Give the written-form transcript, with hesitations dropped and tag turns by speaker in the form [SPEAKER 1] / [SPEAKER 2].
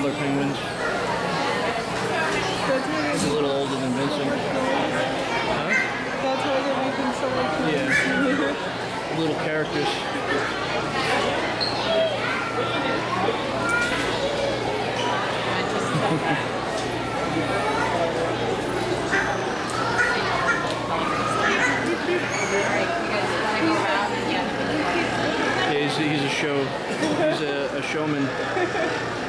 [SPEAKER 1] smaller penguins. He's a little older than Vincent. Huh?
[SPEAKER 2] That's why they're making so much noise.
[SPEAKER 1] Yeah. Little characters. Yeah, he's a showman.